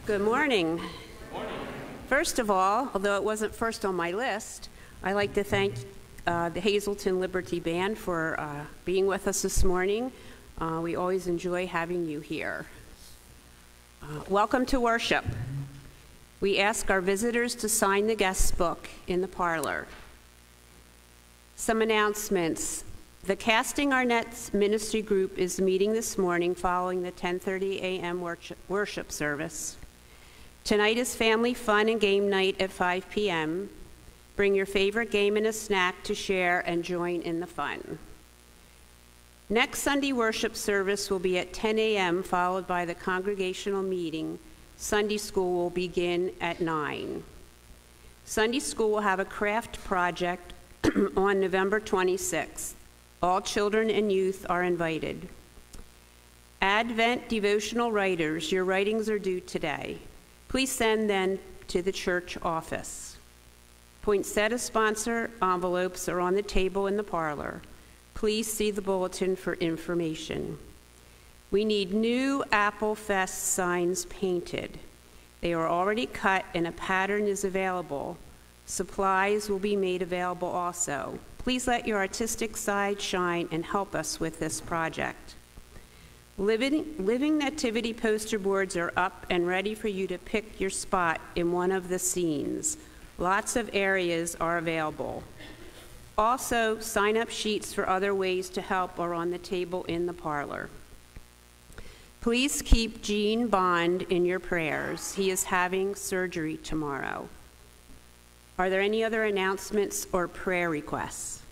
Good morning. First of all, although it wasn't first on my list, I'd like to thank the Hazleton Liberty Band for being with us this morning. We always enjoy having you here. Welcome to worship. We ask our visitors to sign the guest book in the parlor. Some announcements. The Casting Our Nets Ministry Group is meeting this morning following the 10:30 a.m. worship service. Tonight is family fun and game night at 5 p.m. Bring your favorite game and a snack to share and join in the fun. Next Sunday worship service will be at 10 a.m. followed by the congregational meeting. Sunday school will begin at 9. Sunday school will have a craft project on November 26th. All children and youth are invited. Advent devotional writers, your writings are due today. Please send them to the church office. Poinsettia sponsor envelopes are on the table in the parlor. Please see the bulletin for information. We need new Apple Fest signs painted. They are already cut and a pattern is available. Supplies will be made available also. Please let your artistic side shine and help us with this project. Living Nativity poster boards are up and ready for you to pick your spot in one of the scenes. Lots of areas are available. Also, sign-up sheets for other ways to help are on the table in the parlor. Please keep Gene Bond in your prayers. He is having surgery tomorrow. Are there any other announcements or prayer requests?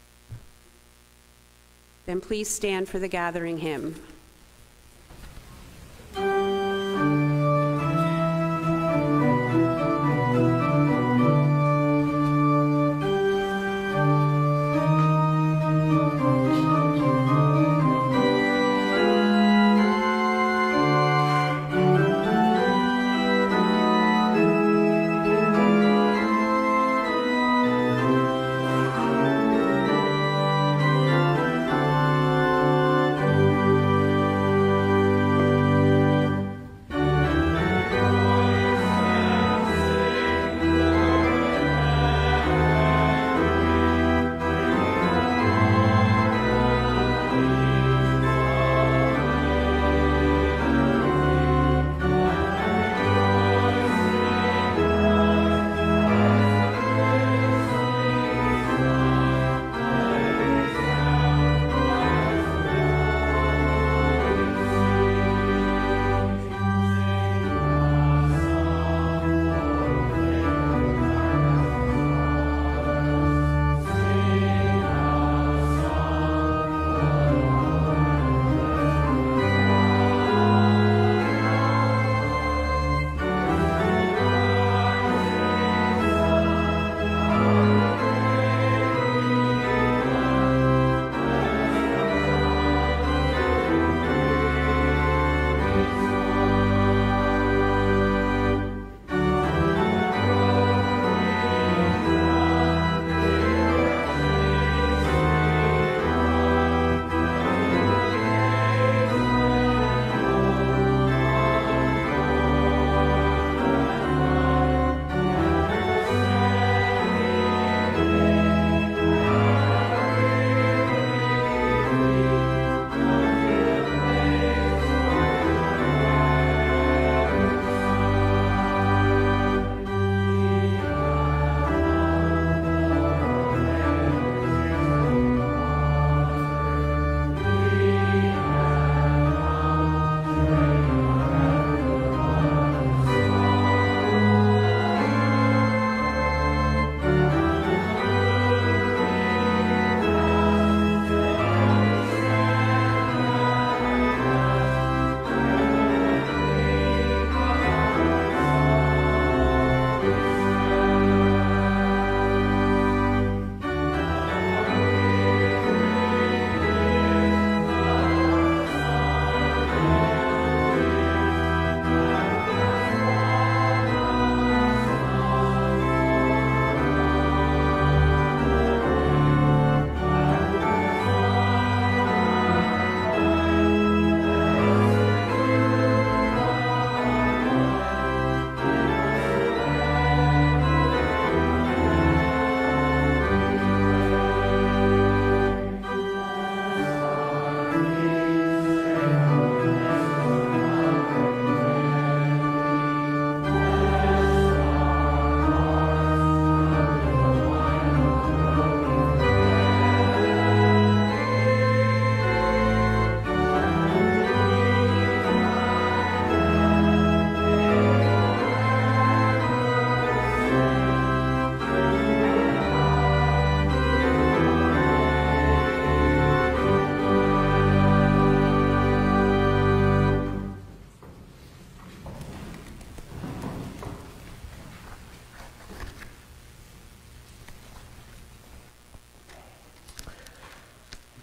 Then please stand for the gathering hymn.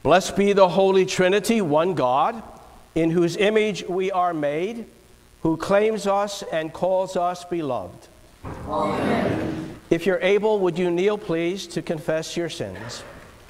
Blessed be the Holy Trinity, one God, in whose image we are made, who claims us and calls us beloved. Amen. If you're able, would you kneel, please, to confess your sins?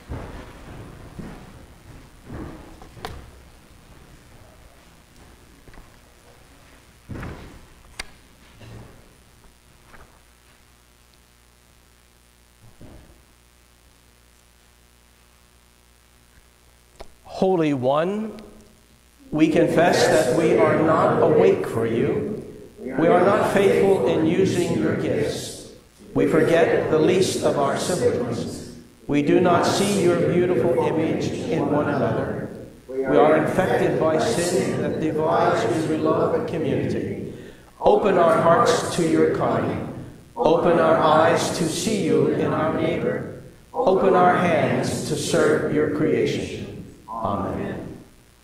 Holy One, we confess that we are not awake for you. We are not faithful in using your gifts. We forget the least of our siblings. We do not see your beautiful image in one another. We are infected by sin that divides your beloved community. Open our hearts to your coming. Open our eyes to see you in our neighbor. Open our hands to serve your creation. Amen.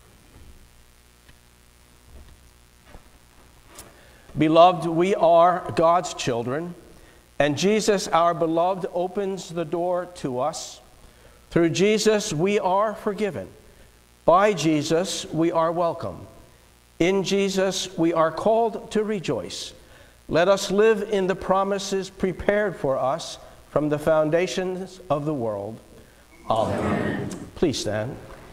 Beloved, we are God's children, and Jesus, our beloved, opens the door to us. Through Jesus, we are forgiven. By Jesus, we are welcome. In Jesus, we are called to rejoice. Let us live in the promises prepared for us from the foundations of the world. Amen. Please stand.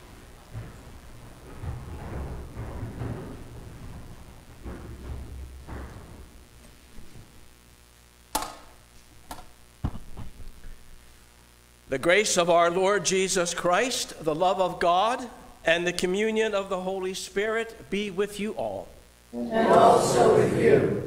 The grace of our Lord Jesus Christ, the love of God, and the communion of the Holy Spirit be with you all. And also with you.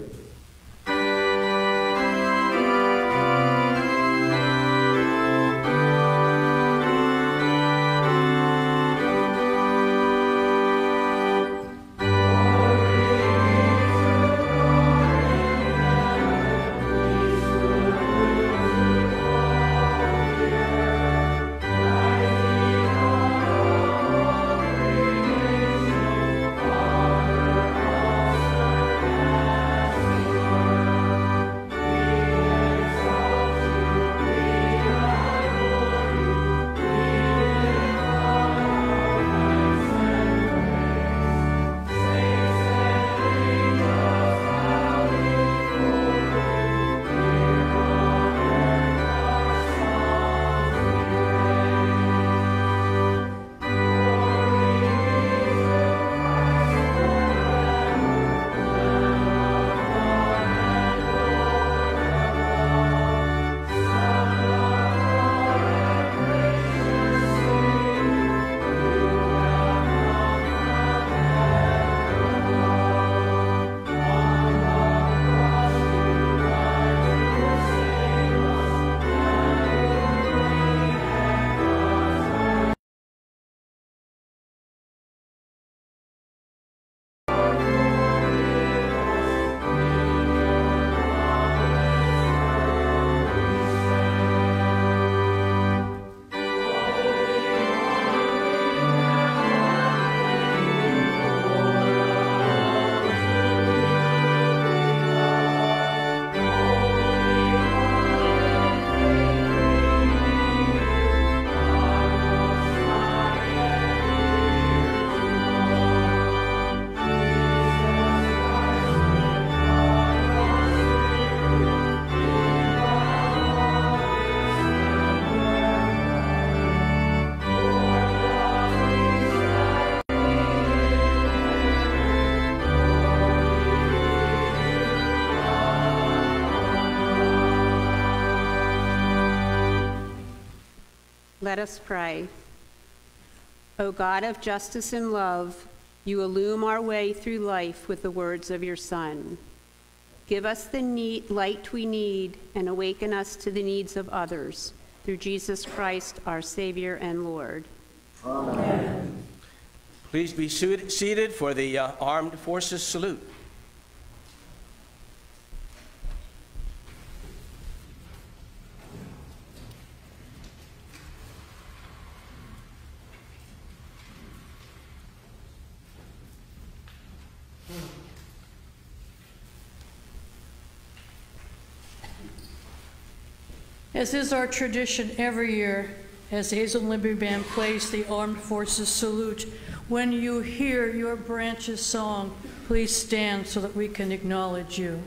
Let us pray. O God of justice and love, you illumine our way through life with the words of your Son. Give us the light we need and awaken us to the needs of others. Through Jesus Christ, our Savior and Lord. Amen. Please be seated for the Armed Forces salute. As is our tradition every year, as the Hazel and Liberty Band plays the Armed Forces Salute. When you hear your branch's song, please stand so that we can acknowledge you.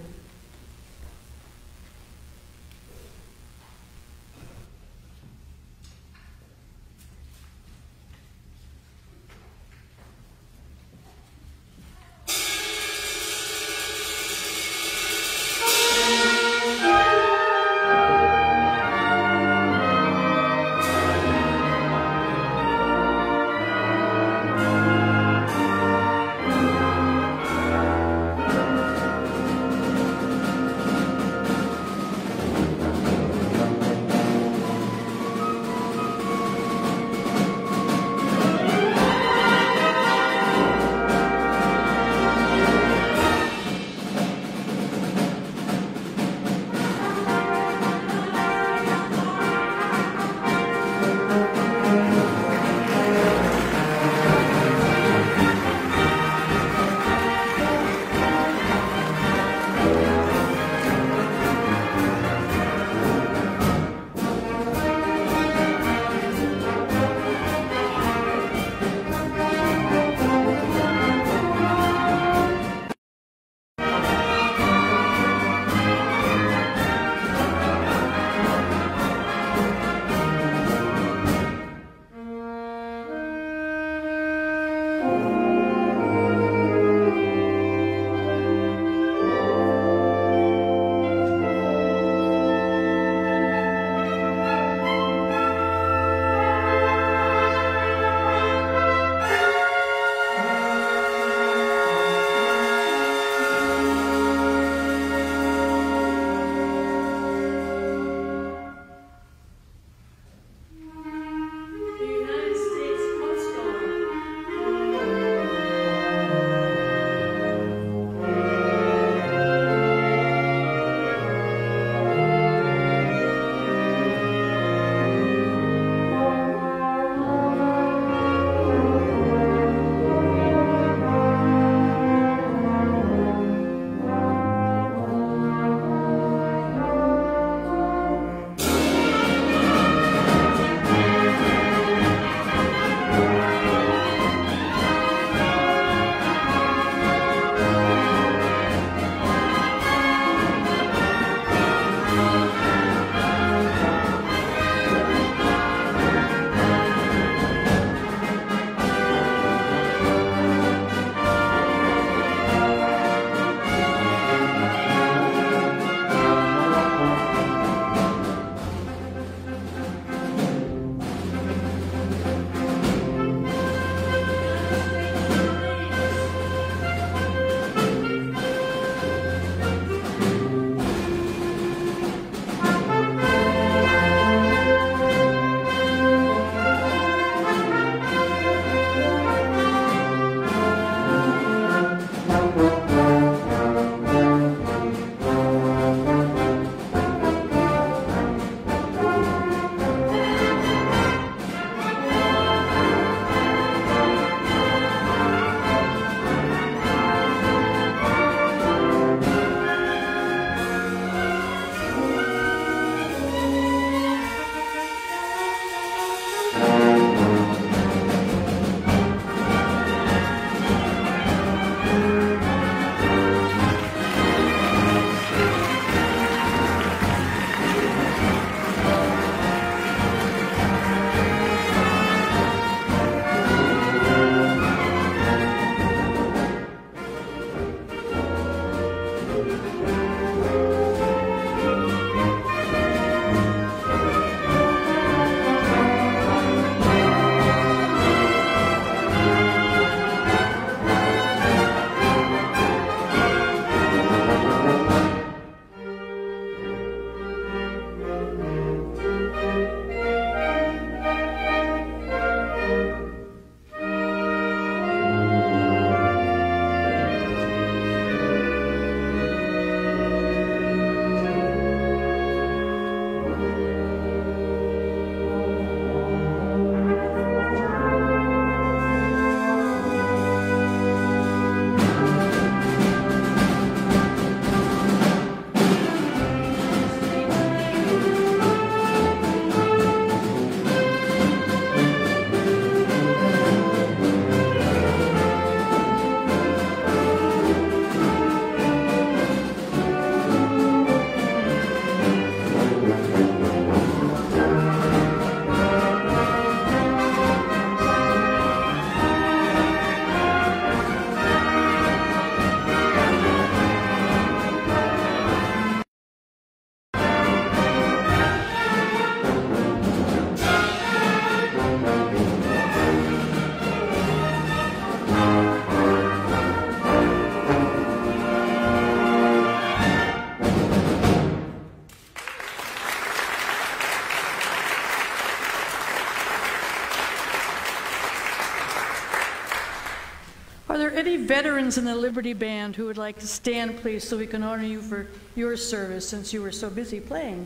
there any veterans in the Liberty Band who would like to stand, please, so we can honor you for your service since you were so busy playing?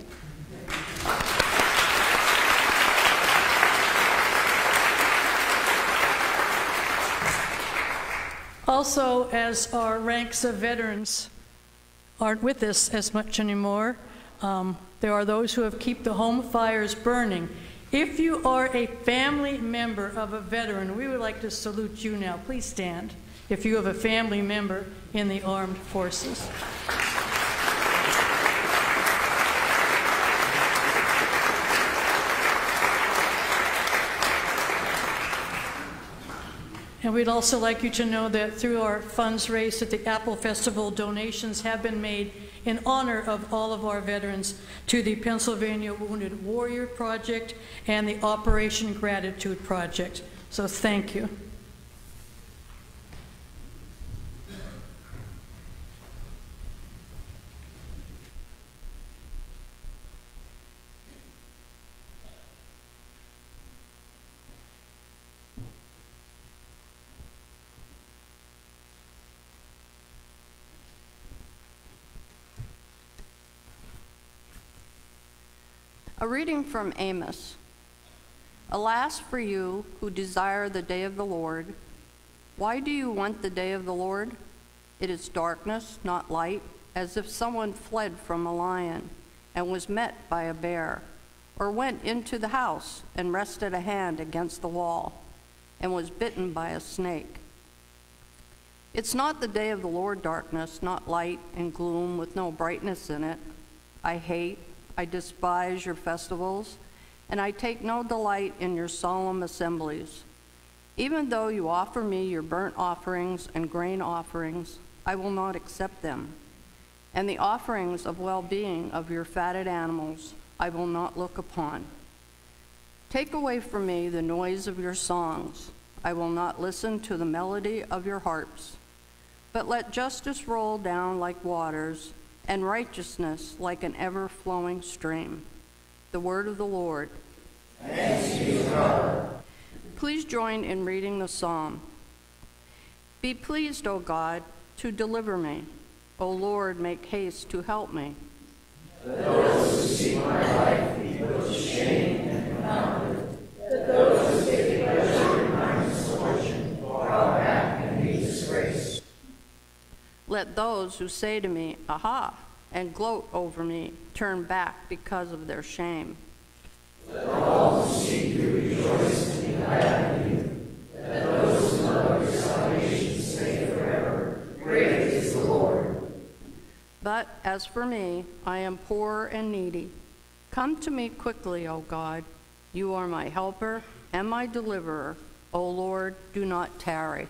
Also, as our ranks of veterans aren't with us as much anymore, there are those who have kept the home fires burning. If you are a family member of a veteran, we would like to salute you now. Please stand if you have a family member in the armed forces. And we'd also like you to know that through our funds raised at the Apple Festival, donations have been made in honor of all of our veterans to the Pennsylvania Wounded Warrior Project and the Operation Gratitude Project. So thank you. A reading from Amos. Alas for you who desire the day of the Lord. Why do you want the day of the Lord? It is darkness, not light, as if someone fled from a lion and was met by a bear, or went into the house and rested a hand against the wall and was bitten by a snake. It's not the day of the Lord, darkness, not light and gloom with no brightness in it. I despise your festivals, and I take no delight in your solemn assemblies. Even though you offer me your burnt offerings and grain offerings, I will not accept them. And the offerings of well-being of your fatted animals I will not look upon. Take away from me the noise of your songs. I will not listen to the melody of your harps. But let justice roll down like waters, and righteousness like an ever-flowing stream. The word of the Lord. Thanks be to God. Please join in reading the psalm. Be pleased, O God, to deliver me. O Lord, make haste to help me. Let those who seek my life be put to shame and confounded. Let those who take pleasure in my misfortune draw back and be disgraced. Let those who say to me, aha, and gloat over me, turn back because of their shame. Let all who seek you rejoice and be glad in you. Let those who love your salvation say forever, great is the Lord. But as for me, I am poor and needy. Come to me quickly, O God. You are my helper and my deliverer. O Lord, do not tarry.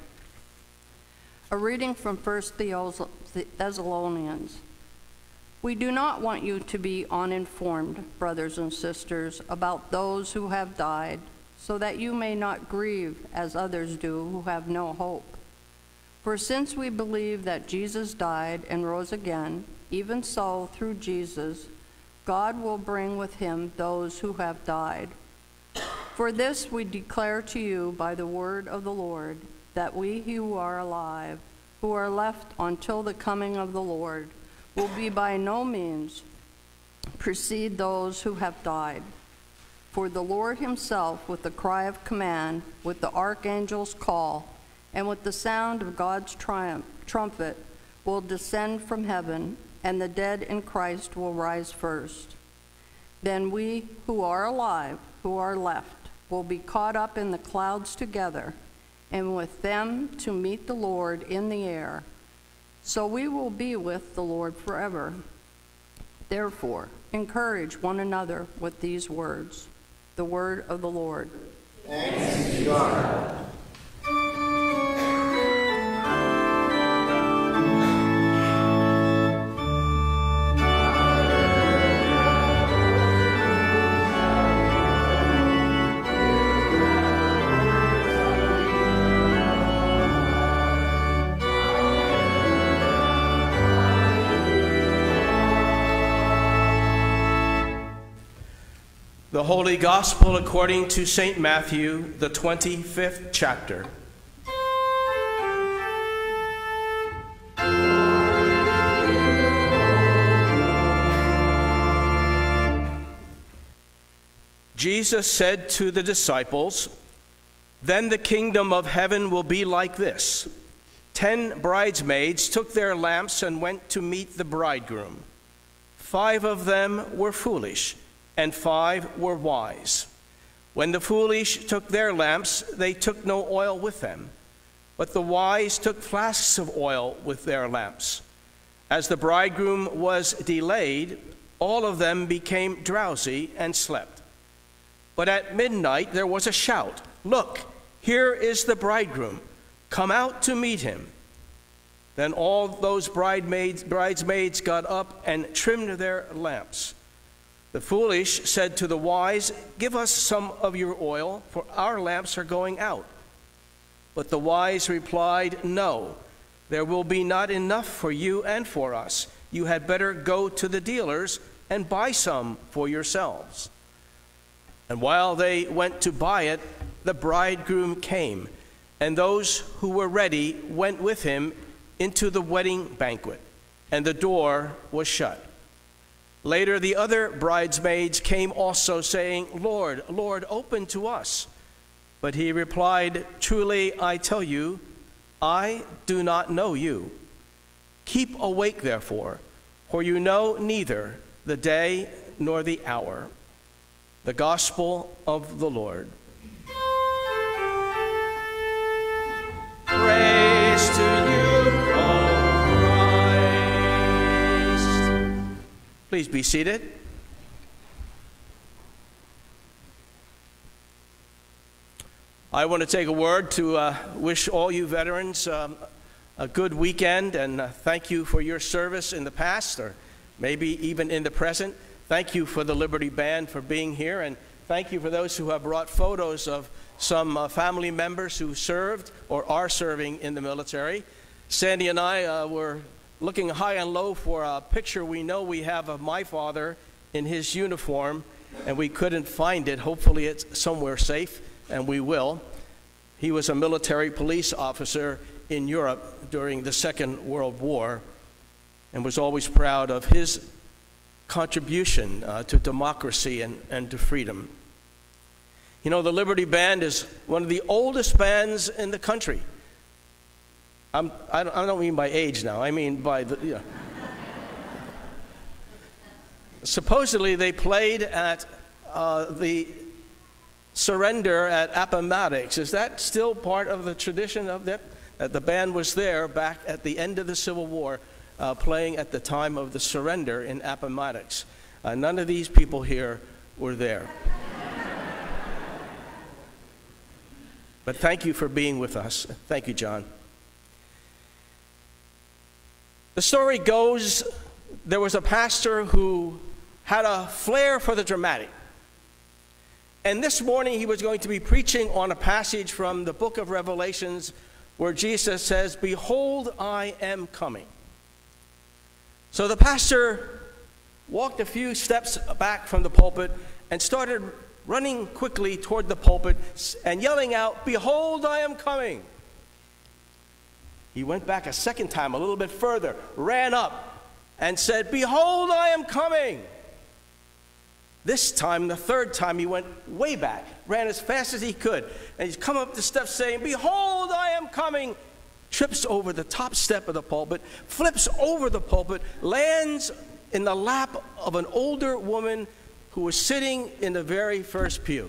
A reading from 1 Thessalonians. We do not want you to be uninformed, brothers and sisters, about those who have died, so that you may not grieve as others do who have no hope. For since we believe that Jesus died and rose again, even so, through Jesus, God will bring with him those who have died. For this we declare to you by the word of the Lord, that we who are alive, who are left until the coming of the Lord, will be by no means precede those who have died. For the Lord himself, with the cry of command, with the archangel's call, and with the sound of God's trumpet, will descend from heaven, and the dead in Christ will rise first. Then we who are alive, who are left, will be caught up in the clouds together, and with them to meet the Lord in the air. So we will be with the Lord forever. Therefore, encourage one another with these words. The word of the Lord. Thanks be to God. The Holy Gospel according to St. Matthew, the 25th chapter. Jesus said to the disciples, "Then the kingdom of heaven will be like this. 10 bridesmaids took their lamps and went to meet the bridegroom. 5 of them were foolish, and 5 were wise. When the foolish took their lamps, they took no oil with them, but the wise took flasks of oil with their lamps. As the bridegroom was delayed, all of them became drowsy and slept. But at midnight there was a shout, 'Look, here is the bridegroom. Come out to meet him.' Then all those bridesmaids got up and trimmed their lamps. The foolish said to the wise, 'Give us some of your oil, for our lamps are going out.' But the wise replied, 'No, there will be not enough for you and for us. You had better go to the dealers and buy some for yourselves.' And while they went to buy it, the bridegroom came, and those who were ready went with him into the wedding banquet, and the door was shut. Later the other bridesmaids came also, saying, 'Lord, Lord, open to us.' But he replied, 'Truly I tell you, I do not know you. Keep awake, therefore, for you know neither the day nor the hour.'" The Gospel of the Lord. Praise to you, O Christ. Please be seated. I want to take a word to wish all you veterans a good weekend, and thank you for your service in the past, or maybe even in the present. Thank you for the Liberty Band for being here, and thank you for those who have brought photos of some family members who served or are serving in the military. Sandy and I were looking high and low for a picture we know we have of my father in his uniform, and we couldn't find it. Hopefully it's somewhere safe, and we will. He was a military police officer in Europe during the Second World War, and was always proud of his contribution to democracy and to freedom. You know, the Liberty Band is one of the oldest bands in the country. I don't mean by age now, I mean by the, Supposedly they played at the surrender at Appomattox. Is that still part of the tradition of that? That the band was there back at the end of the Civil War, playing at the time of the surrender in Appomattox. None of these people here were there. But thank you for being with us. Thank you, John. The story goes, there was a pastor who had a flair for the dramatic. And this morning he was going to be preaching on a passage from the book of Revelations where Jesus says, "Behold, I am coming." So the pastor walked a few steps back from the pulpit and started running quickly toward the pulpit and yelling out, "Behold, I am coming." He went back a second time, a little bit further, ran up and said, "Behold, I am coming." This time, the third time, he went way back, ran as fast as he could, and he's come up the steps saying, "Behold, I am coming," trips over the top step of the pulpit, flips over the pulpit, lands in the lap of an older woman who was sitting in the very first pew.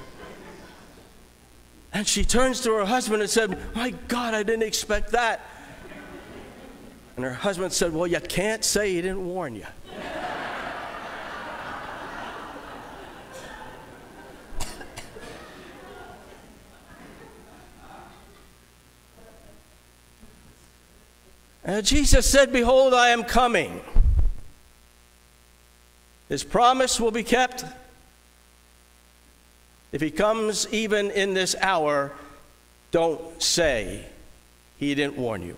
And she turns to her husband and said, "My God, I didn't expect that." And her husband said, "Well, you can't say he didn't warn you." And Jesus said, "Behold, I am coming." His promise will be kept. If he comes even in this hour, don't say he didn't warn you.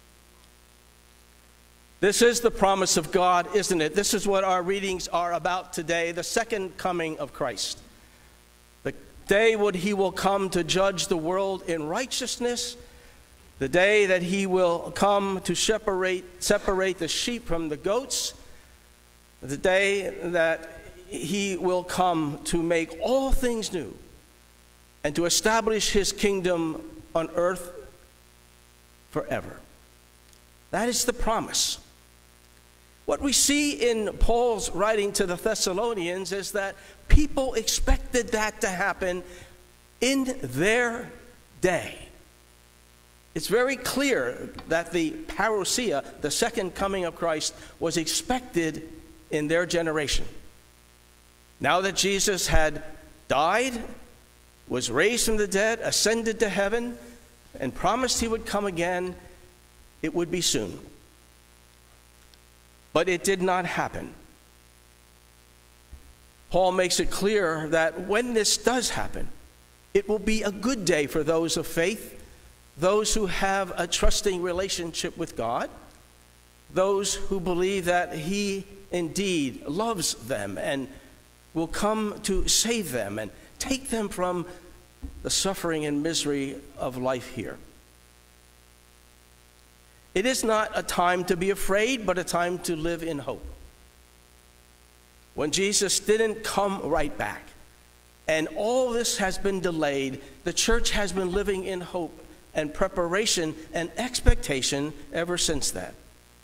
This is the promise of God, isn't it? This is what our readings are about today, the second coming of Christ. The day when he will come to judge the world in righteousness, the day that he will come to separate the sheep from the goats, the day that he will come to make all things new and to establish his kingdom on earth forever. That is the promise. What we see in Paul's writing to the Thessalonians is that people expected that to happen in their day. It's very clear that the parousia, the second coming of Christ, was expected in their generation. Now that Jesus had died, was raised from the dead, ascended to heaven, and promised he would come again, it would be soon. But it did not happen. Paul makes it clear that when this does happen, it will be a good day for those of faith, those who have a trusting relationship with God, those who believe that he indeed loves them and will come to save them and take them from the suffering and misery of life here. It is not a time to be afraid, but a time to live in hope. When Jesus didn't come right back, and all this has been delayed, the church has been living in hope and preparation and expectation ever since that.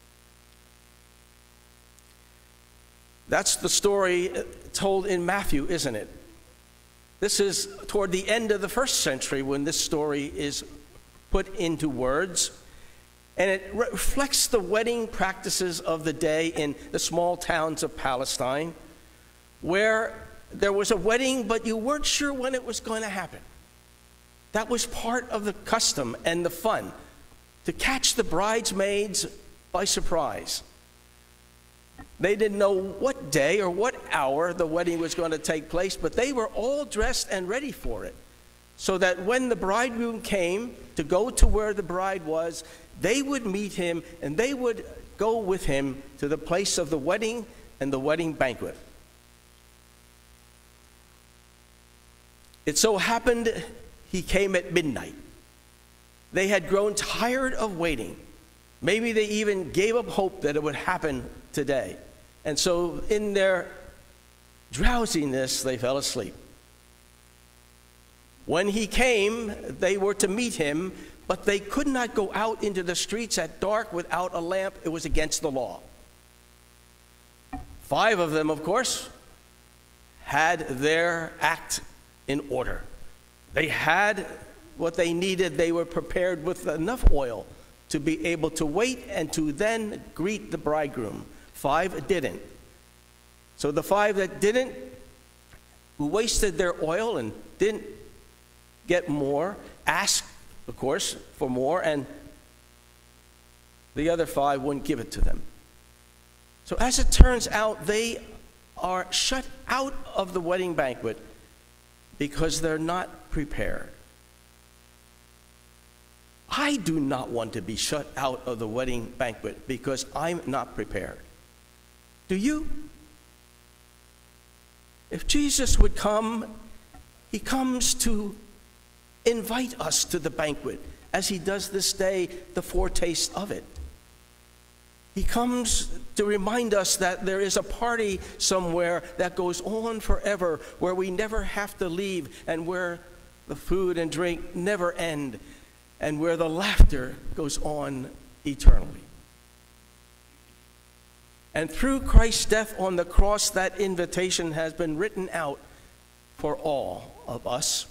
That's the story told in Matthew, isn't it? This is toward the end of the first century when this story is put into words. And it reflects the wedding practices of the day in the small towns of Palestine, where there was a wedding, but you weren't sure when it was going to happen. That was part of the custom and the fun, to catch the bridesmaids by surprise. They didn't know what day or what hour the wedding was going to take place, but they were all dressed and ready for it, so that when the bridegroom came to go to where the bride was, they would meet him and they would go with him to the place of the wedding and the wedding banquet. It so happened he came at midnight. They had grown tired of waiting. Maybe they even gave up hope that it would happen today. And so in their drowsiness, they fell asleep. When he came, they were to meet him, but they could not go out into the streets at dark without a lamp. It was against the law. 5 of them, of course, had their act in order. They had what they needed. They were prepared with enough oil to be able to wait and to then greet the bridegroom. 5 didn't. So the 5 that didn't, who wasted their oil and didn't get more, asked, of course, for more, and the other 5 wouldn't give it to them. So as it turns out, they are shut out of the wedding banquet because they're not prepared. I do not want to be shut out of the wedding banquet because I'm not prepared. Do you? If Jesus would come, he comes to invite us to the banquet, as he does this day, the foretaste of it. He comes to remind us that there is a party somewhere that goes on forever, where we never have to leave, and where the food and drink never end, and where the laughter goes on eternally. And through Christ's death on the cross, that invitation has been written out for all of us.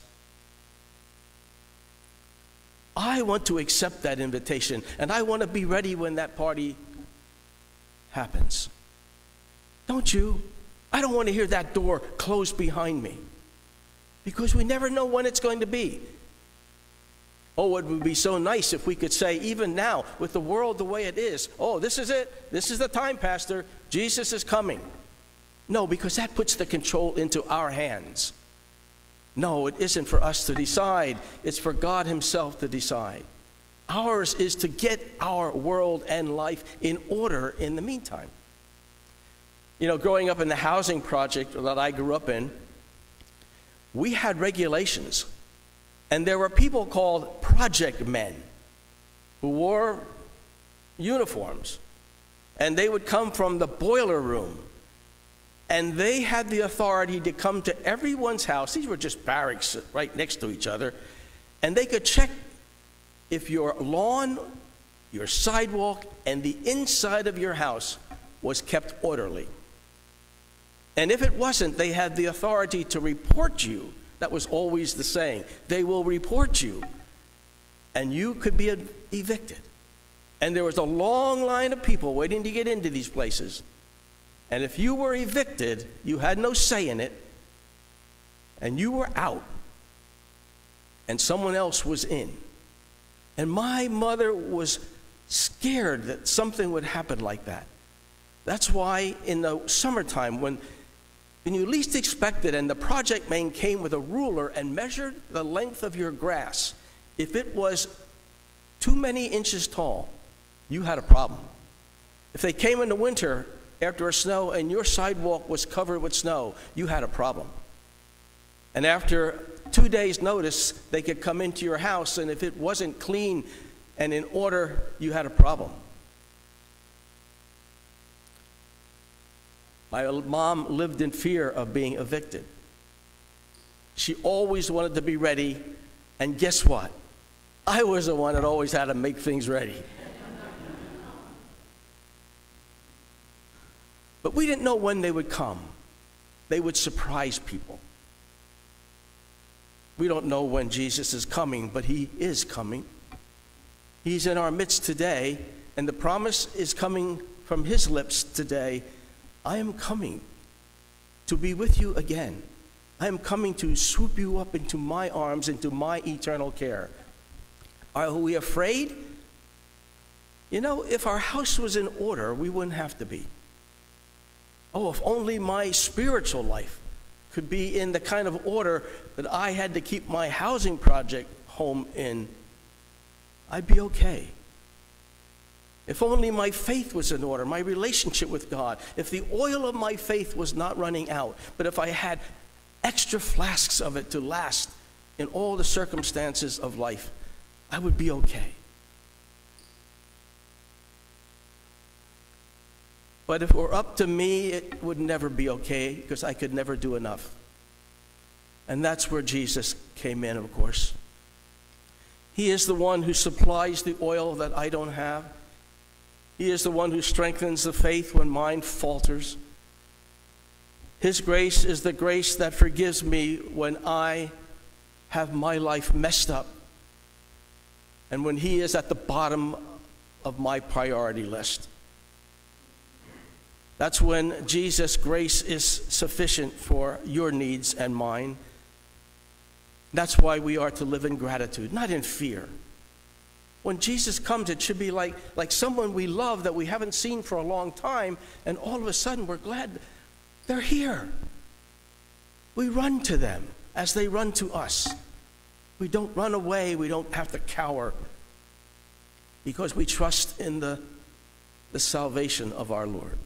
I want to accept that invitation, and I want to be ready when that party happens. Don't you? I don't want to hear that door close behind me, because we never know when it's going to be. Oh, it would be so nice if we could say, even now, with the world the way it is, oh, this is it. This is the time, Pastor. Jesus is coming. No, because that puts the control into our hands. No, it isn't for us to decide. It's for God himself to decide. Ours is to get our world and life in order in the meantime. You know, growing up in the housing project that I grew up in, we had regulations. And there were people called project men who wore uniforms. And they would come from the boiler room And they had the authority to come to everyone's house. These were just barracks right next to each other. And they could check if your lawn, your sidewalk, and the inside of your house was kept orderly. And if it wasn't, they had the authority to report you. That was always the saying. They will report you, and you could be evicted. And there was a long line of people waiting to get into these places. And if you were evicted, you had no say in it, and you were out, and someone else was in. And my mother was scared that something would happen like that. That's why in the summertime, when you least expected, and the project man came with a ruler and measured the length of your grass, if it was too many inches tall, you had a problem. If they came in the winter after a snow and your sidewalk was covered with snow, you had a problem. And after 2 days' notice, they could come into your house, and if it wasn't clean and in order, you had a problem. My mom lived in fear of being evicted. She always wanted to be ready, and guess what? I was the one that always had to make things ready. But we didn't know when they would come. They would surprise people. We don't know when Jesus is coming, but he is coming. He's in our midst today, and the promise is coming from his lips today. I am coming to be with you again. I am coming to swoop you up into my arms, into my eternal care. Are we afraid? You know, if our house was in order, we wouldn't have to be. Oh, if only my spiritual life could be in the kind of order that I had to keep my housing project home in, I'd be okay. If only my faith was in order, my relationship with God, if the oil of my faith was not running out, but if I had extra flasks of it to last in all the circumstances of life, I would be okay. But if it were up to me, it would never be okay, because I could never do enough. And that's where Jesus came in, of course. He is the one who supplies the oil that I don't have. He is the one who strengthens the faith when mine falters. His grace is the grace that forgives me when I have my life messed up, and when he is at the bottom of my priority list. That's when Jesus' grace is sufficient for your needs and mine. That's why we are to live in gratitude, not in fear. When Jesus comes, it should be like someone we love that we haven't seen for a long time, and all of a sudden we're glad they're here. We run to them as they run to us. We don't run away. We don't have to cower, because we trust in the salvation of our Lord.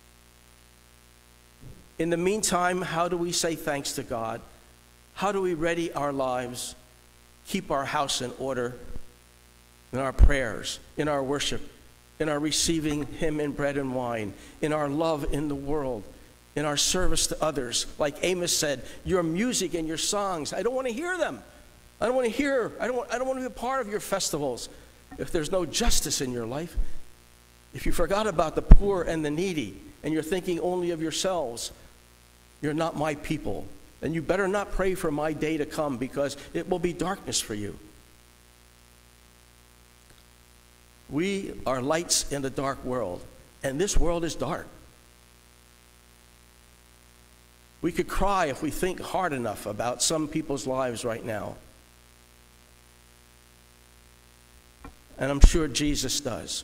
In the meantime, how do we say thanks to God? How do we ready our lives, keep our house in order, in our prayers, in our worship, in our receiving him in bread and wine, in our love in the world, in our service to others? Like Amos said, your music and your songs, I don't want to hear them. I don't want to be a part of your festivals. If there's no justice in your life, if you forgot about the poor and the needy, and you're thinking only of yourselves, you're not my people. And you better not pray for my day to come, because it will be darkness for you. We are lights in a dark world, and this world is dark. We could cry if we think hard enough about some people's lives right now. And I'm sure Jesus does.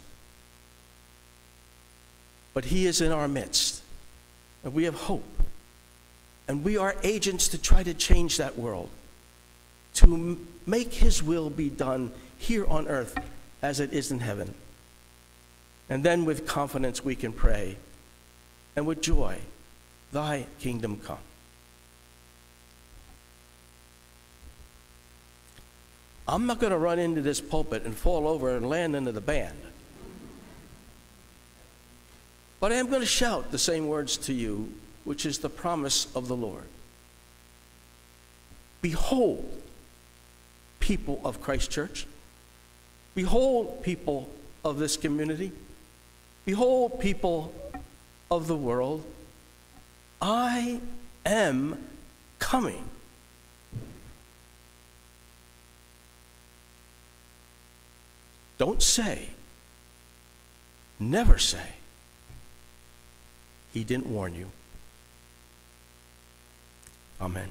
But he is in our midst, and we have hope. And we are agents to try to change that world, to make his will be done here on earth as it is in heaven. And then with confidence we can pray, and with joy, thy kingdom come. I'm not going to run into this pulpit and fall over and land into the band. But I am going to shout the same words to you which is the promise of the Lord. Behold, people of Christ Church. Behold, people of this community. Behold, people of the world. I am coming. Don't say, never say, he didn't warn you. Amen.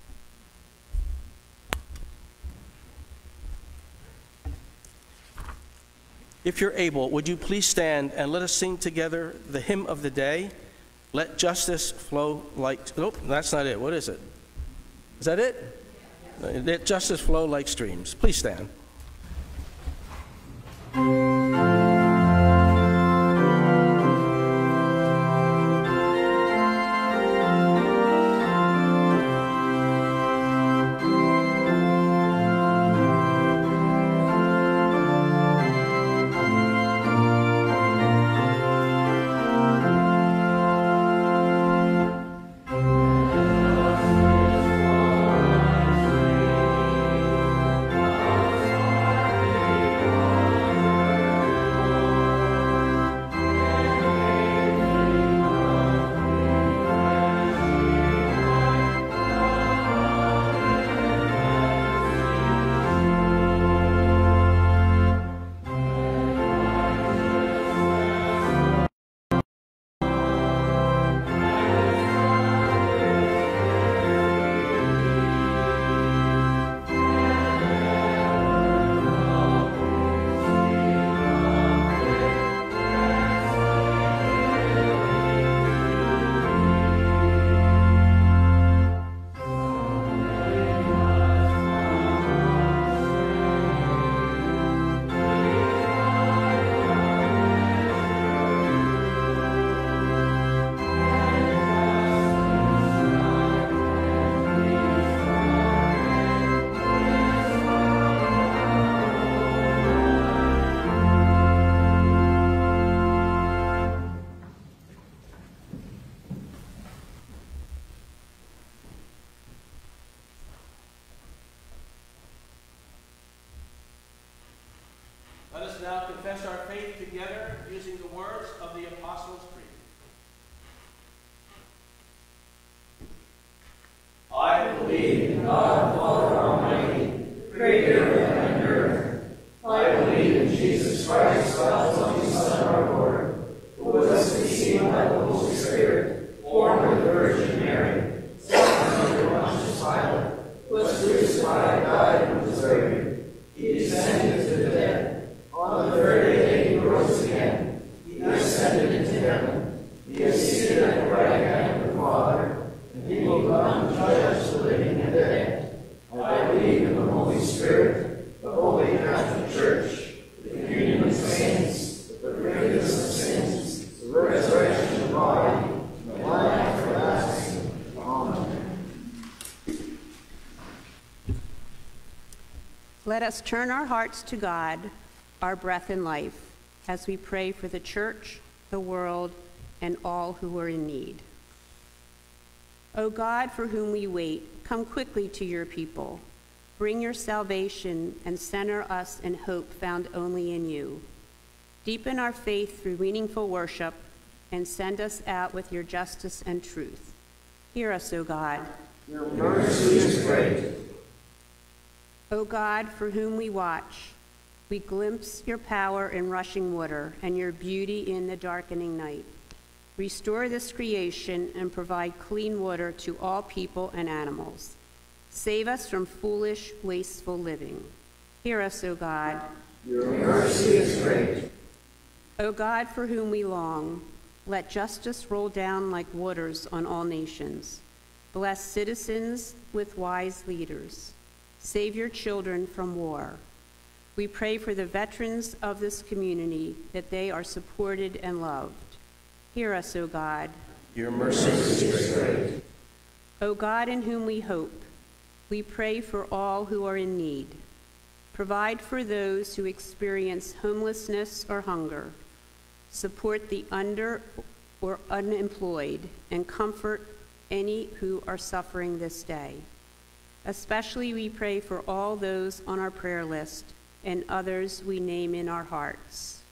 If you're able, would you please stand and let us sing together the hymn of the day, Let Justice Flow Like... Nope, that's not it. What is it? Is that it? Let justice flow like streams. Please stand. Let us now confess our faith together using the words of the Apostles' Creed. I believe in God, Father Almighty, creator of heaven and earth. I believe in Jesus Christ, God's only Son, our Lord, who was conceived by the Holy Spirit, born of the Virgin Mary, suffered under Pontius Pilate, was crucified, died, and was buried. He descended to the dead. On the third day he rose again. He ascended into heaven. He is seated at the right hand of the Father, and he will come to judge the living and the dead. I believe in the Holy Spirit, the Holy Catholic Church, the communion of saints, the forgiveness of sins, the resurrection of the body, and the life everlasting. Amen. Let us turn our hearts to God, our breath and life, as we pray for the church, the world, and all who are in need. O God, for whom we wait, come quickly to your people. Bring your salvation and center us in hope found only in you. Deepen our faith through meaningful worship and send us out with your justice and truth. Hear us, O God. Your mercy is great. O God, for whom we watch, we glimpse your power in rushing water and your beauty in the darkening night. Restore this creation and provide clean water to all people and animals. Save us from foolish, wasteful living. Hear us, O God. Your mercy is great. O God, for whom we long, let justice roll down like waters on all nations. Bless citizens with wise leaders. Save your children from war. We pray for the veterans of this community, that they are supported and loved. Hear us, O God. Your mercy is great. O God, in whom we hope, we pray for all who are in need. Provide for those who experience homelessness or hunger. Support the or unemployed, and comfort any who are suffering this day. Especially we pray for all those on our prayer list and others we name in our hearts.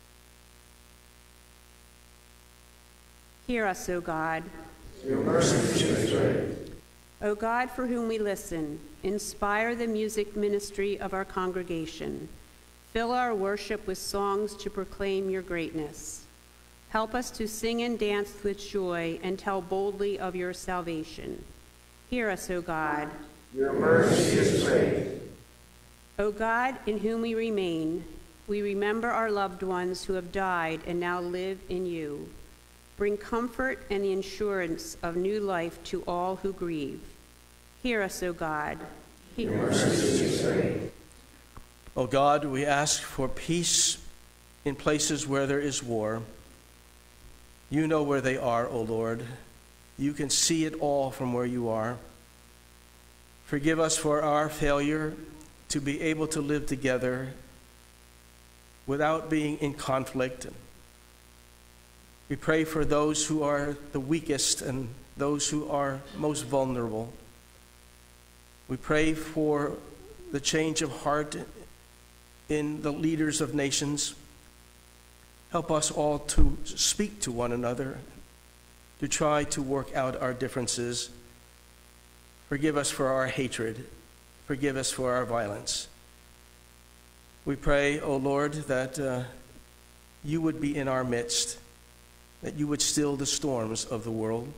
Hear us, O God. Your mercy is great. O God, for whom we listen, inspire the music ministry of our congregation. Fill our worship with songs to proclaim your greatness. Help us to sing and dance with joy and tell boldly of your salvation. Hear us, O God. Your mercy is great. O God, in whom we remain, we remember our loved ones who have died and now live in you. Bring comfort and the assurance of new life to all who grieve. Hear us, O God. Your mercy is great. O God, we ask for peace in places where there is war. You know where they are, O Lord. You can see it all from where you are. Forgive us for our failure to be able to live together without being in conflict. We pray for those who are the weakest and those who are most vulnerable. We pray for the change of heart in the leaders of nations. Help us all to speak to one another, to try to work out our differences. Forgive us for our hatred. Forgive us for our violence. We pray, O Lord, that you would be in our midst, that you would still the storms of the world.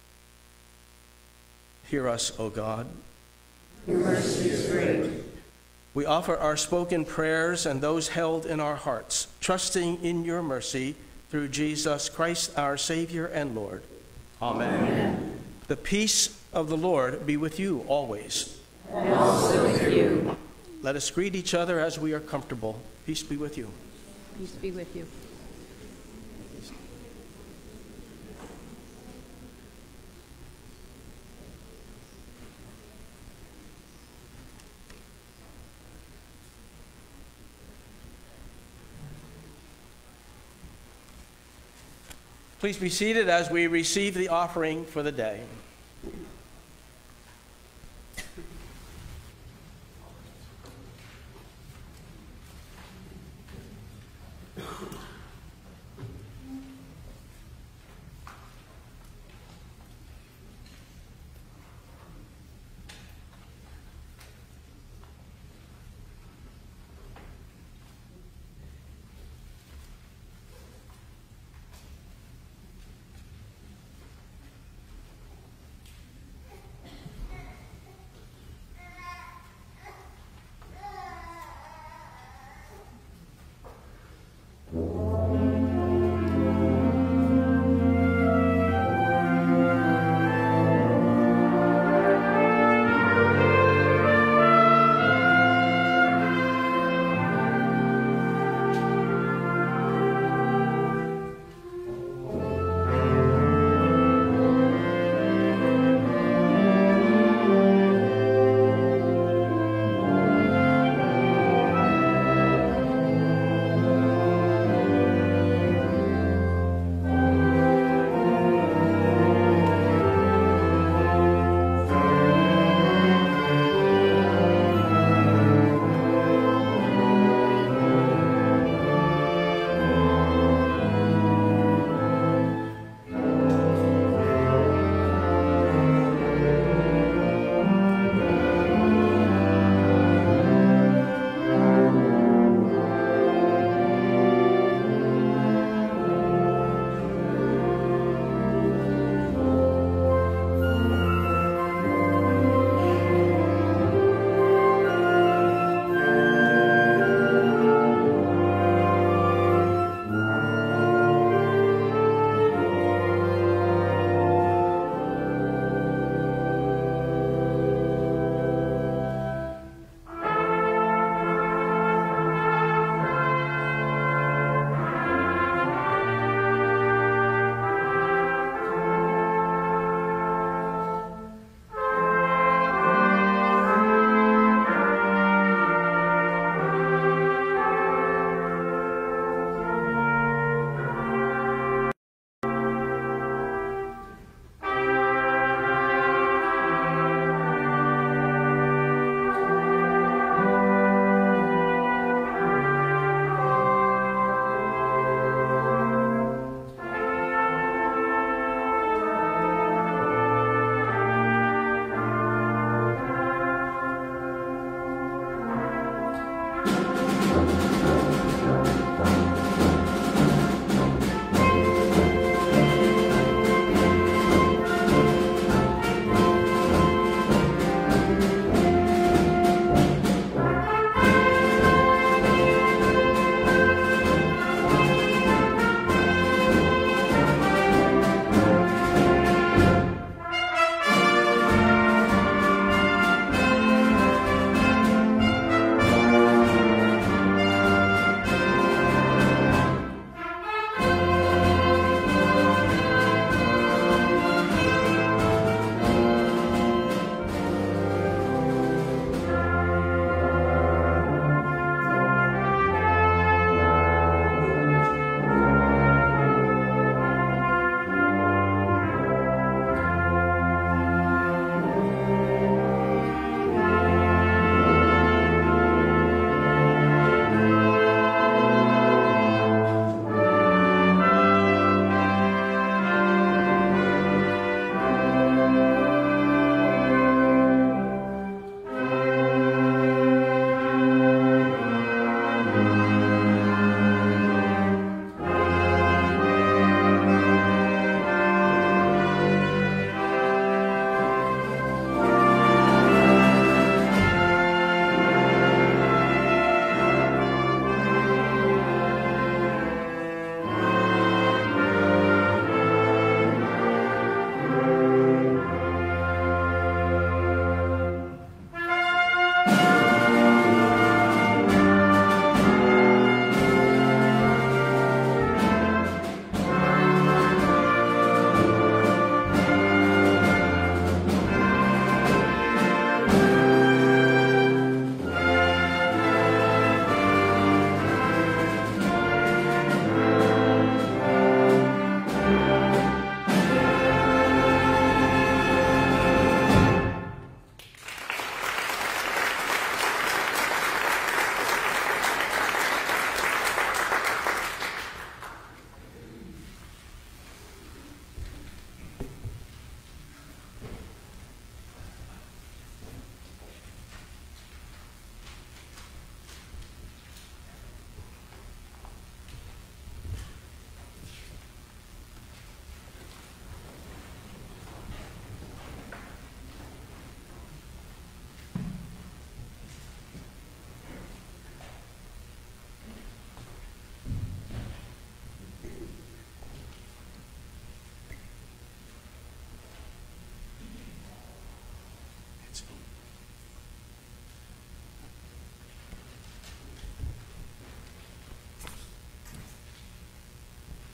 Hear us, O God. Your mercy is great. We offer our spoken prayers and those held in our hearts, trusting in your mercy through Jesus Christ, our Savior and Lord. Amen. Amen. The peace of the Lord be with you always. And also with you. Let us greet each other as we are comfortable. Peace be with you. Peace be with you. Please be seated as we receive the offering for the day.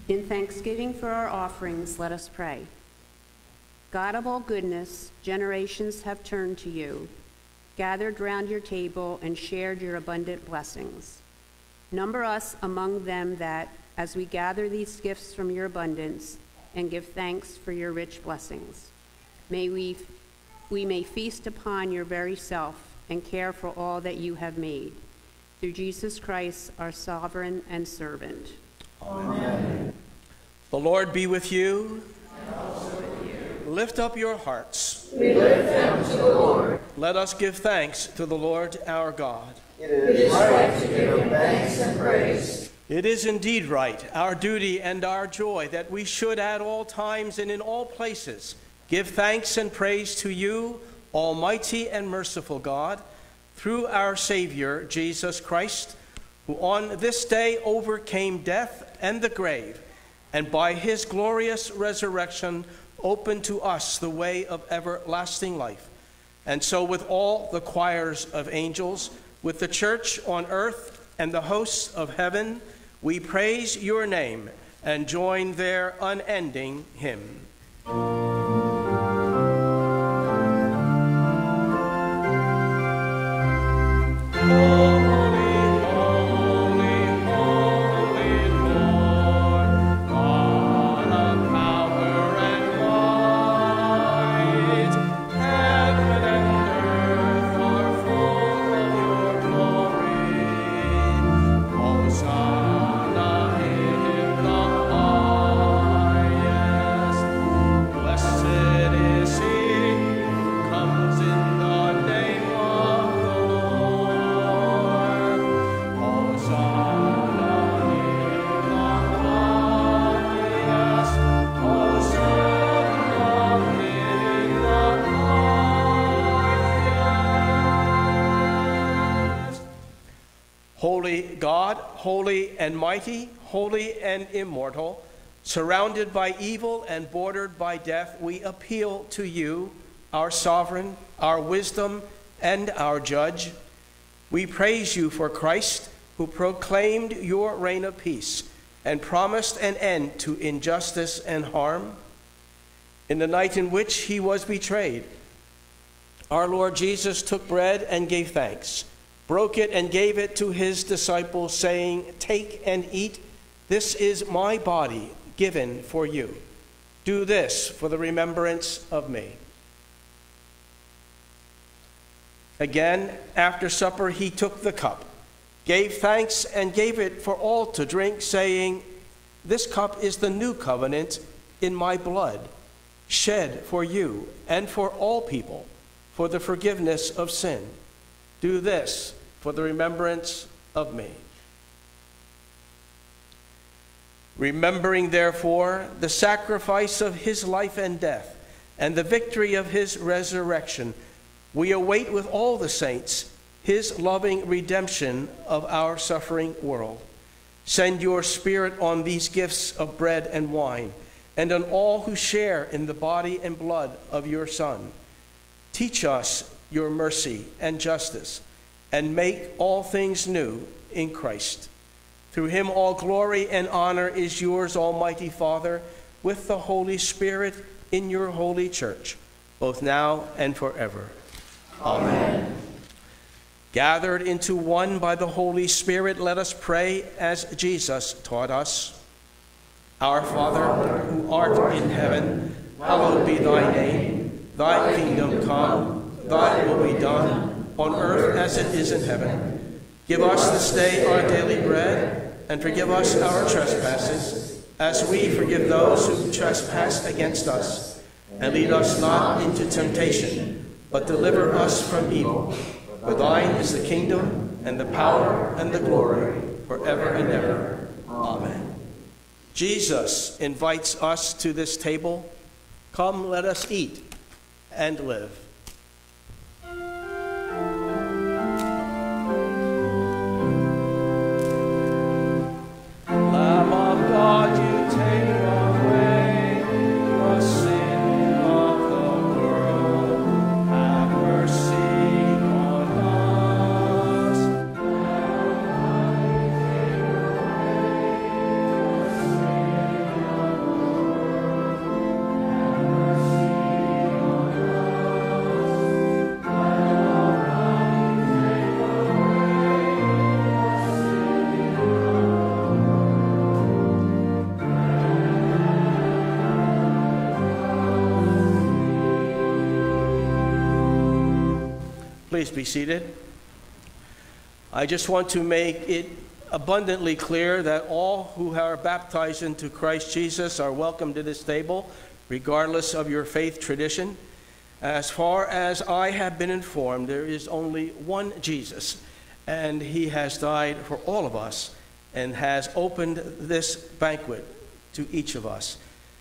In thanksgiving for our offerings, let us pray. God of all goodness, generations have turned to you, gathered round your table, and shared your abundant blessings. Number us among them that, as we gather these gifts from your abundance and give thanks for your rich blessings, we may feast upon your very self and care for all that you have made. Through Jesus Christ, our sovereign and servant. Amen. The Lord be with you. And also with you. Lift up your hearts. We lift them to the Lord. Let us give thanks to the Lord our God. It is right to give him thanks and praise. It is indeed right, our duty and our joy, that we should at all times and in all places give thanks and praise to you, Almighty and merciful God, through our Savior, Jesus Christ, who on this day overcame death and the grave, and by his glorious resurrection opened to us the way of everlasting life. And so with all the choirs of angels, with the church on earth and the hosts of heaven, we praise your name and join their unending hymn. Holy God, holy and mighty, holy and immortal, surrounded by evil and bordered by death, we appeal to you, our sovereign, our wisdom, and our judge. We praise you for Christ, who proclaimed your reign of peace and promised an end to injustice and harm. In the night in which he was betrayed, our Lord Jesus took bread and gave thanks, broke it and gave it to his disciples, saying, "Take and eat. This is my body given for you. Do this for the remembrance of me." Again, after supper, he took the cup, gave thanks, and gave it for all to drink, saying, "This cup is the new covenant in my blood, shed for you and for all people for the forgiveness of sin. Do this for the remembrance of me." Remembering, therefore, the sacrifice of his life and death and the victory of his resurrection, we await with all the saints his loving redemption of our suffering world. Send your Spirit on these gifts of bread and wine, and on all who share in the body and blood of your Son. Teach us your mercy and justice, and make all things new in Christ. Through him all glory and honor is yours, Almighty Father, with the Holy Spirit in your holy church, both now and forever. Amen. Gathered into one by the Holy Spirit, let us pray as Jesus taught us. Our Father, who art in heaven, hallowed be thy name. Thy kingdom come, thy will be done, on earth as it is in heaven. Give us this day our daily bread, and forgive us our trespasses, as we forgive those who trespass against us. And lead us not into temptation, but deliver us from evil. For thine is the kingdom, and the power, and the glory, forever and ever. Amen. Jesus invites us to this table. Come, let us eat and live. Lamb of God, you take away the sin of the world. Have mercy on us. Please be seated. I just want to make it abundantly clear that all who are baptized into Christ Jesus are welcome to this table, regardless of your faith tradition. As far as I have been informed, there is only one Jesus, and he has died for all of us and has opened this banquet to each of us.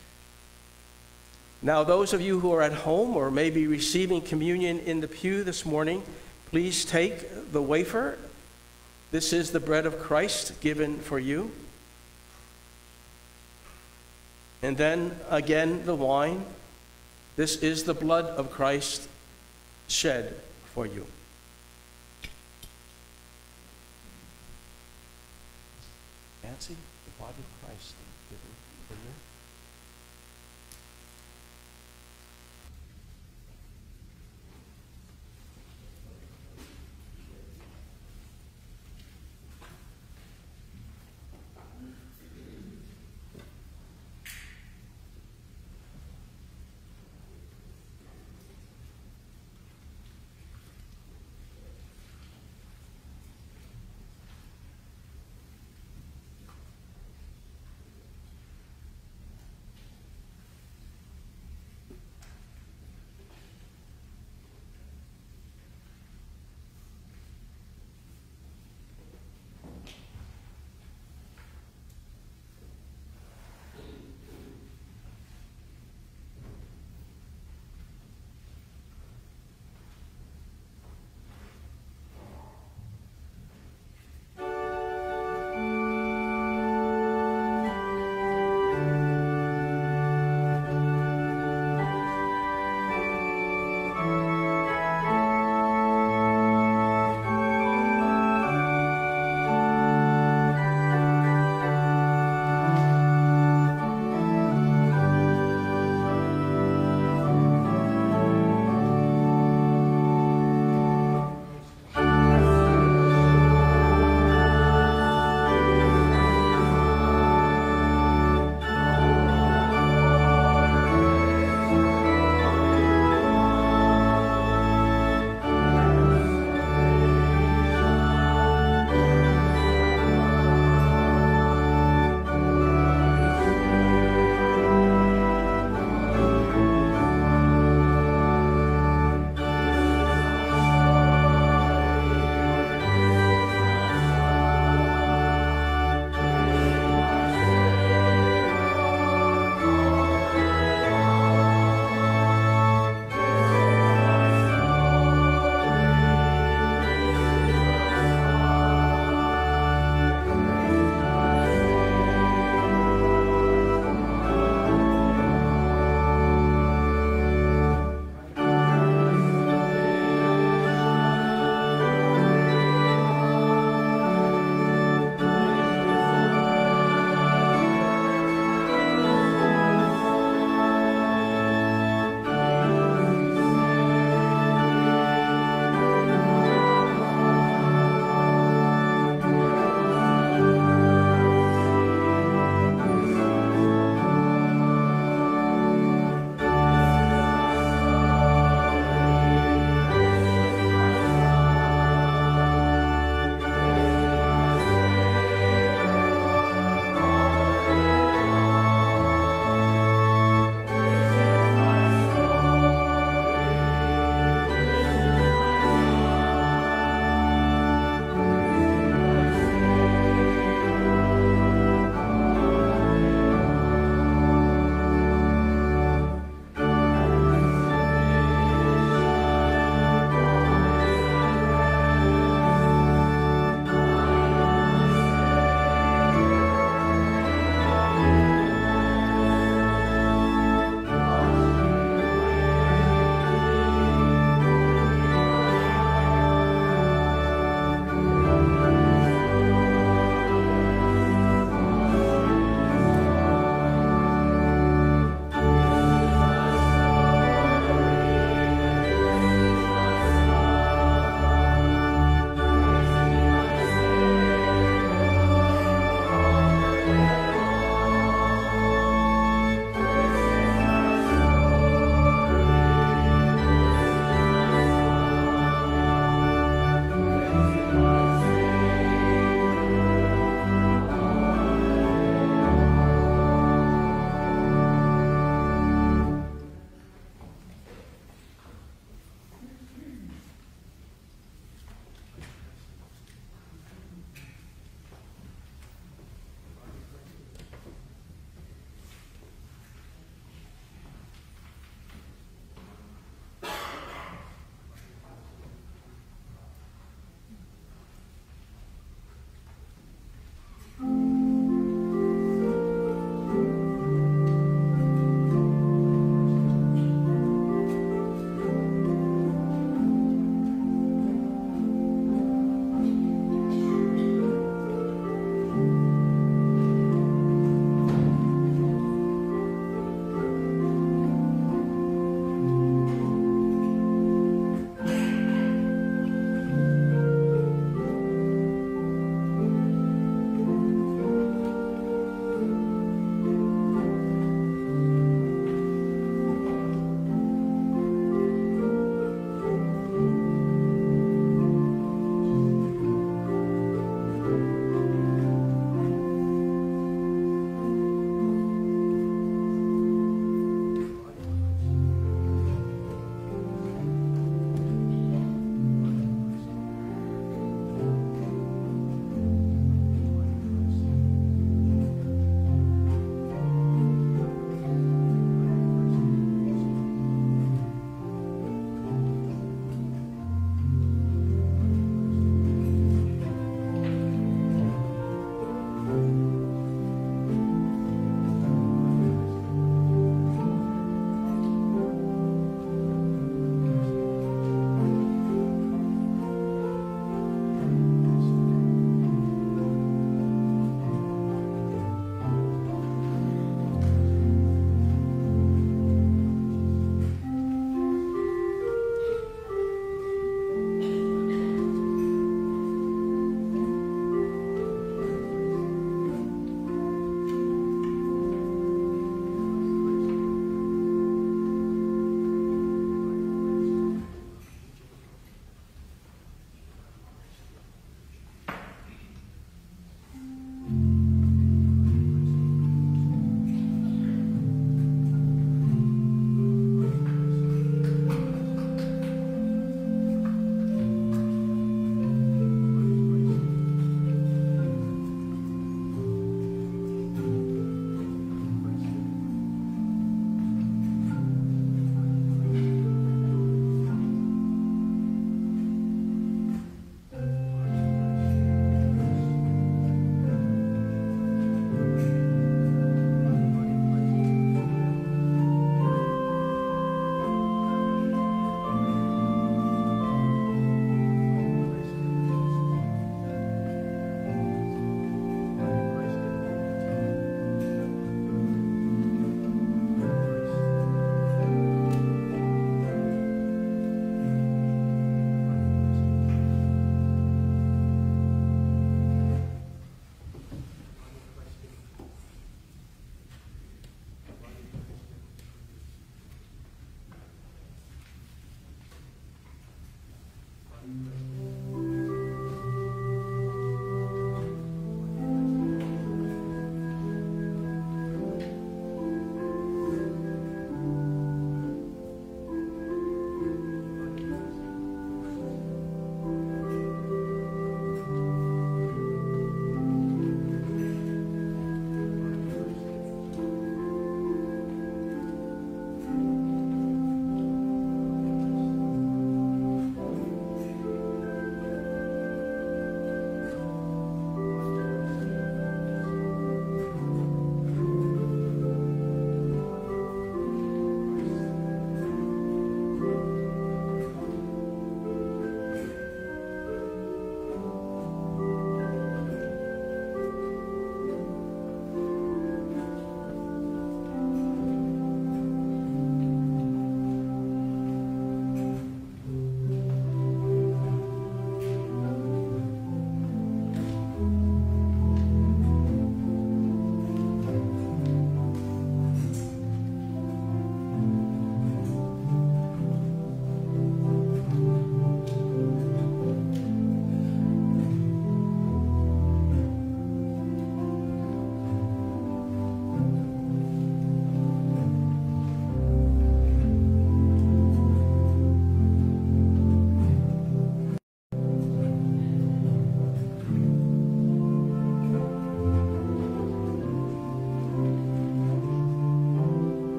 Now, those of you who are at home or may be receiving communion in the pew this morning, please take the wafer. This is the bread of Christ given for you. And then again the wine. This is the blood of Christ shed for you. Nancy, the body of Christ given for you.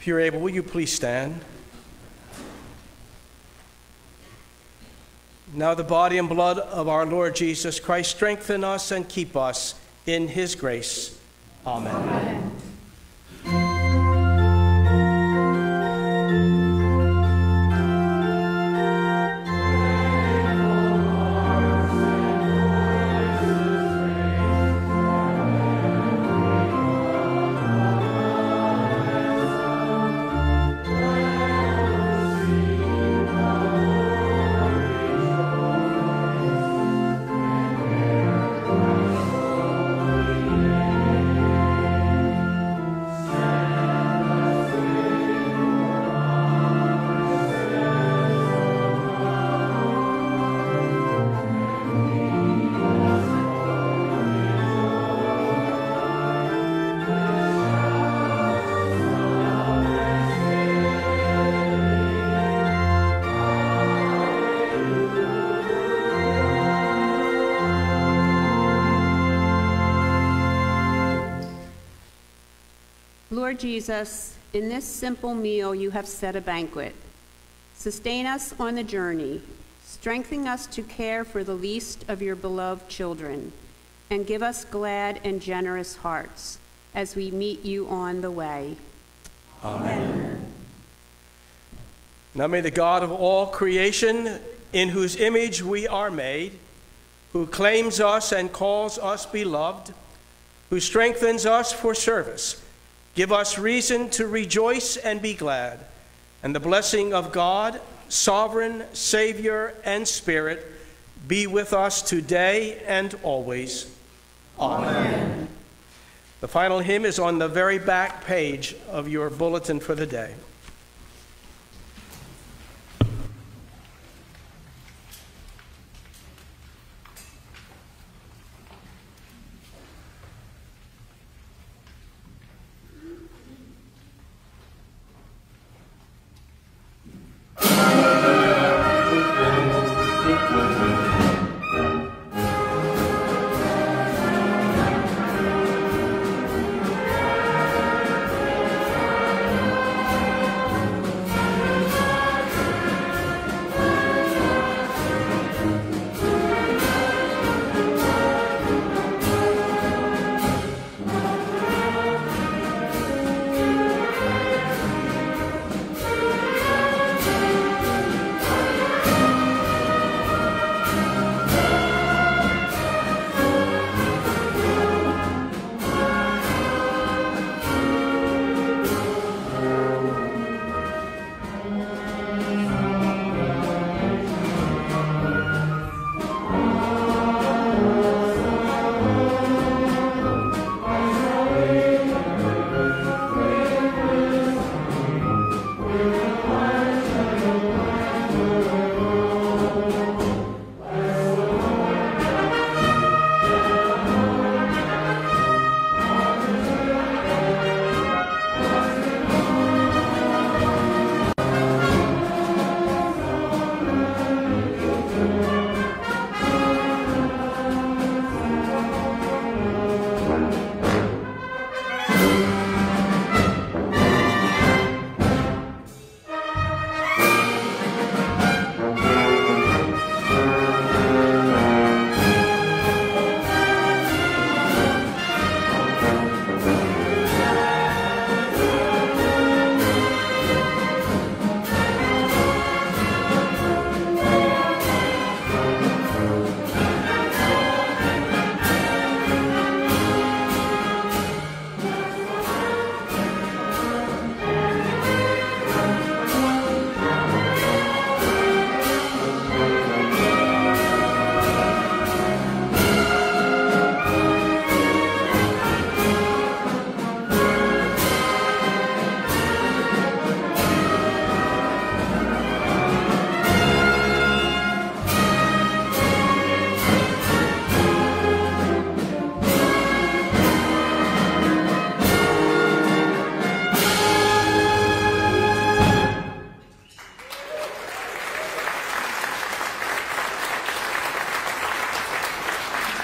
If you're able, will you please stand? Now the body and blood of our Lord Jesus Christ strengthen us and keep us in his grace. Amen. Amen. Lord Jesus, in this simple meal you have set a banquet. Sustain us on the journey, strengthen us to care for the least of your beloved children, and give us glad and generous hearts as we meet you on the way. Amen. Now may the God of all creation, in whose image we are made, who claims us and calls us beloved, who strengthens us for service, give us reason to rejoice and be glad, and the blessing of God, sovereign, Savior, and Spirit, be with us today and always. Amen. The final hymn is on the very back page of your bulletin for the day.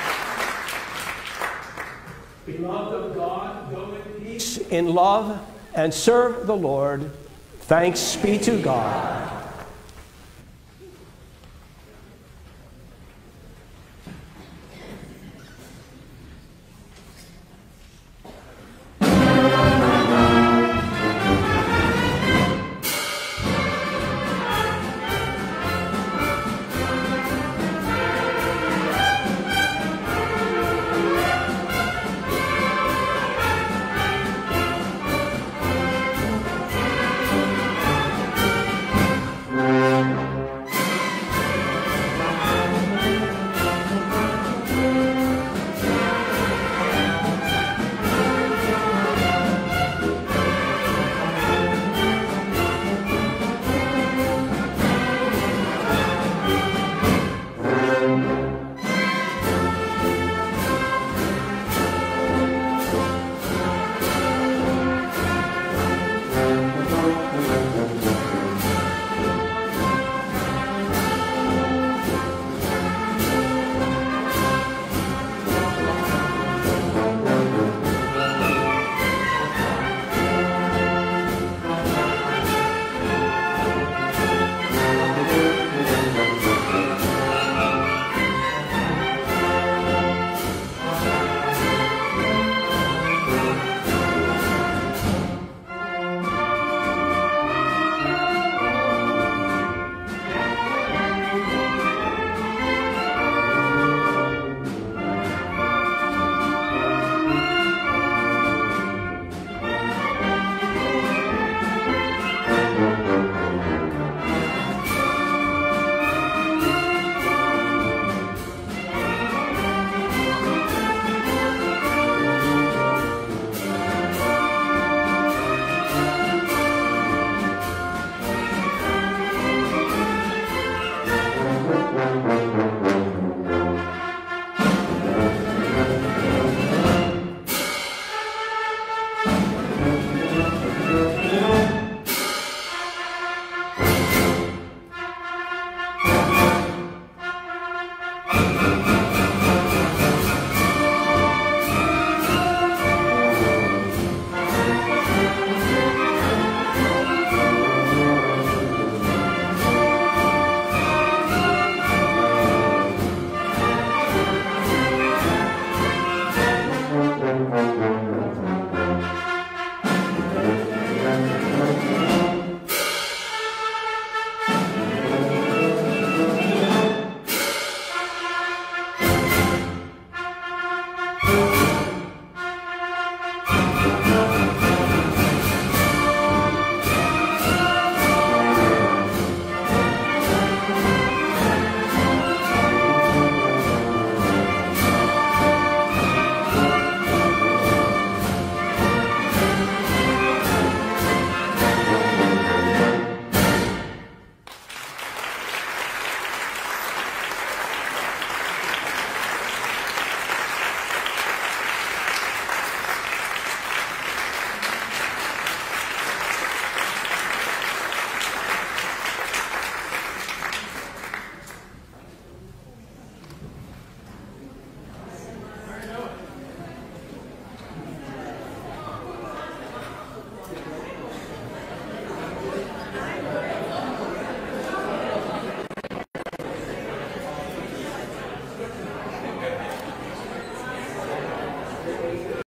In love and serve the Lord. Thanks be to God.